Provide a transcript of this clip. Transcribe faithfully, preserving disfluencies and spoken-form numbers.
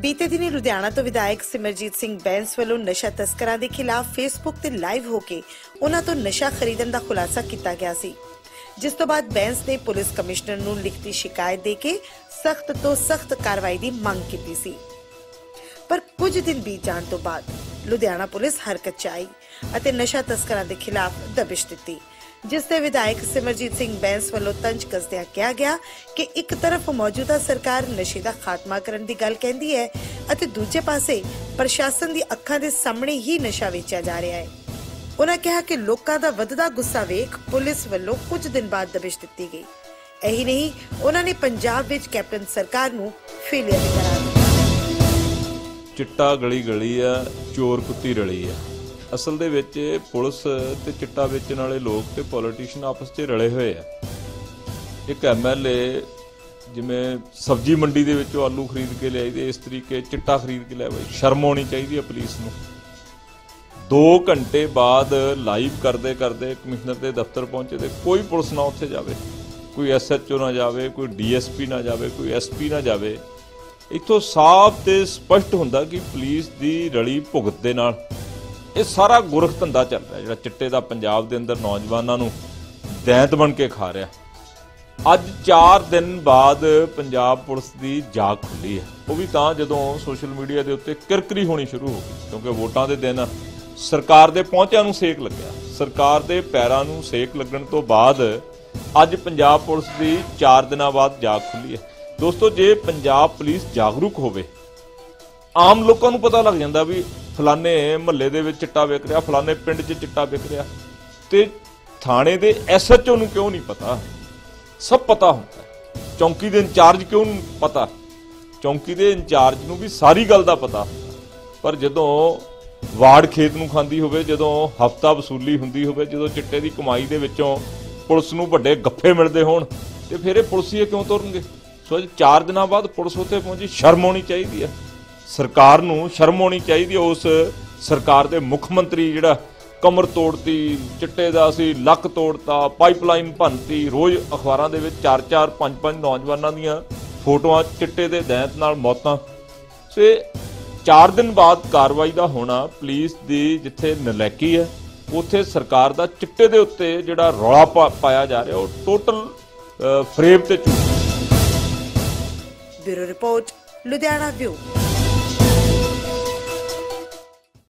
बीते दिनी लुधियाना तो विधायक सिमरजीत सिंह बैंस वालों नशा तस्करां दे खिलाफ फेसबुक ते लाइव होके उन्हां तो नशा खरीदण दा खुलासा किया गया सी, जिस तो बाद बैंस ने पुलिस कमिश्नर नूं लिखती शिकायत दे के सख्त तो सख्त कार्रवाई दी मंग कीती सी। पर कुछ दिन बीत जाण तो बाद लुधियाना पुलिस हरकत च आई अते नशा तस्करां दे खिलाफ दबिश दित्ती, जिस ते विधायक सिमरजीत सिंह बैंस वालों तंज कसदियां कहा गया कि एक तरफ मौजूदा सरकार नशे दा खात्मा करन दी गल कहंदी है अते दूजे पासे प्रशासन दी अखां दे सामने ही नशा वेचिया जा रहा है। उन्होंने कहा कि लोकां दा वधदा गुस्सा वेख पुलिस वालों कुछ दिन बाद दबिश दित्ती गई। यही नहीं, उन्होंने पंजाब विच कैप्टन सरकार नूं फेलियर करार दित्ता। चिट्टा गली गली है, चोर कुत्ती रली है। असल दे विच पुलिस ते चिट्टा वेचण वाले लोग ते पॉलिटिशियन आपस च रले हुए है। एक एम एल ए जिवें सब्जी मंडी दे विचों आलू खरीद के लियाई दे, इस तरीके चिट्टा खरीद के लिया। शर्म होनी चाहिए है पुलिस नूं। दो घंटे बाद लाइव करते करते कमिश्नर के दफ्तर पहुंचे तो कोई पुलिस ना उत्थे जावे, कोई एस एच ओ ना जावे, कोई डी एस पी ना जावे, कोई एस पी ना जावे। इत्थों साफ ते स्पष्ट हुंदा कि पुलिस की रली भुगत दे नाल ये सारा गुरख धंधा चल रहा है, जिहड़ा चिट्टे दा पंजाब दे अंदर नौजवानों नूं दैंत बन के खा रहा। अज चार दिन बाद पंजाब पुलिस की जाग खुली है, वो भी तां जदों सोशल मीडिया के उत्ते किरकिरी होनी शुरू हो गई, क्योंकि वोटां दे दिन सरकार दे पहुंचिਆਂ नूं सेक लग्या। सरकार दे पैरां नूं सेक लगण तो बाद अज पंजाब पुलिस की चार दिनां बाद जाग खुली है। दोस्तों, जे पंजाब पुलिस जागरूक होवे, आम लोगों को पता लग जाता भी फलाने महल्ले दे विच चिट्टा विक रहा, फलाने पिंड च चिट्टा विक रहा, ते थाणे दे एस एच ओ नूं क्यों नहीं पता? सब पता होंदा। चौंकी दे इंचार्ज क्यों नहीं पता? चौंकी दे इंचार्ज नूं भी सारी गल दा पता। पर जदों वार्ड खेत नूं खांदी होवे, जदों हफ्ता वसूली हुंदी होवे, जदों चिट्टे दी कमाई दे विचों पुलिस नूं वड्डे गफ्फे मिलदे होण, ते फिर इह पुलिसिए क्यों तुरनगे? सो चार दिनां बाद पुलिस उत्थे पहुंची। शर्म होनी चाहिदी है सरकार नूं, शर्म होनी चाहिए। उस सरकार के मुख मंत्री जिहड़ा कमर तोड़ती, चिट्टे दा असीं लक तोड़ता, पाइपलाइन भनती, रोज़ अखबारां दे विच चार चार पंज पंज नौजवानों दीआं फोटोआं चिट्टे दे दैंत नाल मौतां। ते चार दिन बाद कार्रवाई दा होना, पुलिस दी जिथे नलैकी है उत्थे सरकार दा चिट्टे दे उत्ते जिहड़ा रौला पा, पाया जा रहा, वो टोटल फ्रेब ते झूठ। Bureau report, Ludhiana view.